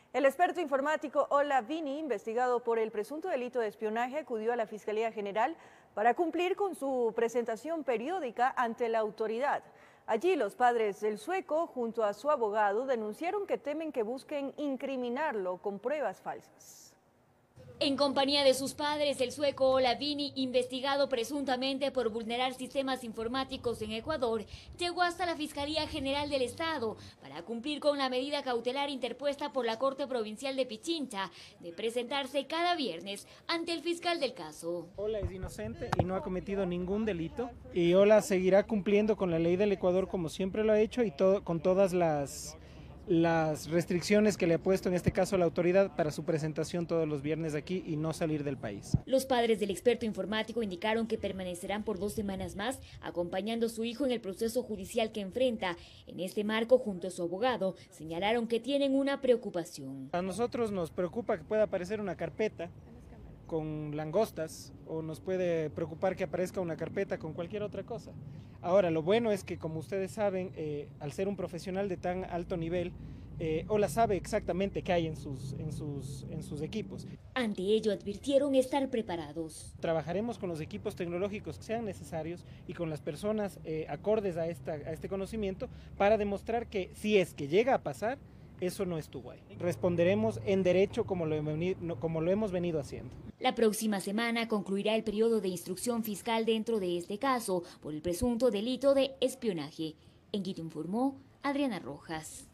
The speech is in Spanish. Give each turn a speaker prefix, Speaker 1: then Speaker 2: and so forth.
Speaker 1: El experto informático Ola Vini, investigado por el presunto delito de espionaje, acudió a la Fiscalía General para cumplir con su presentación periódica ante la autoridad. Allí los padres del sueco, junto a su abogado, denunciaron que temen que busquen incriminarlo con pruebas falsas.
Speaker 2: En compañía de sus padres, el sueco Ola Vini, investigado presuntamente por vulnerar sistemas informáticos en Ecuador, llegó hasta la Fiscalía General del Estado para cumplir con la medida cautelar interpuesta por la Corte Provincial de Pichincha de presentarse cada viernes ante el fiscal del caso.
Speaker 3: Ola es inocente y no ha cometido ningún delito, y Ola seguirá cumpliendo con la ley del Ecuador como siempre lo ha hecho y con todas las restricciones que le ha puesto en este caso la autoridad para su presentación todos los viernes aquí y no salir del país.
Speaker 2: Los padres del experto informático indicaron que permanecerán por 2 semanas más acompañando a su hijo en el proceso judicial que enfrenta. En este marco, junto a su abogado, señalaron que tienen una preocupación.
Speaker 3: A nosotros nos preocupa que pueda aparecer una carpeta con langostas, o nos puede preocupar que aparezca una carpeta con cualquier otra cosa. Ahora, lo bueno es que, como ustedes saben, al ser un profesional de tan alto nivel, Ola sabe exactamente qué hay en sus equipos.
Speaker 2: Ante ello, advirtieron estar preparados.
Speaker 3: Trabajaremos con los equipos tecnológicos que sean necesarios y con las personas acordes a este conocimiento para demostrar que si es que llega a pasar, eso no estuvo ahí. Responderemos en derecho como lo hemos venido haciendo.
Speaker 2: La próxima semana concluirá el periodo de instrucción fiscal dentro de este caso por el presunto delito de espionaje. En Quito informó Adriana Rojas.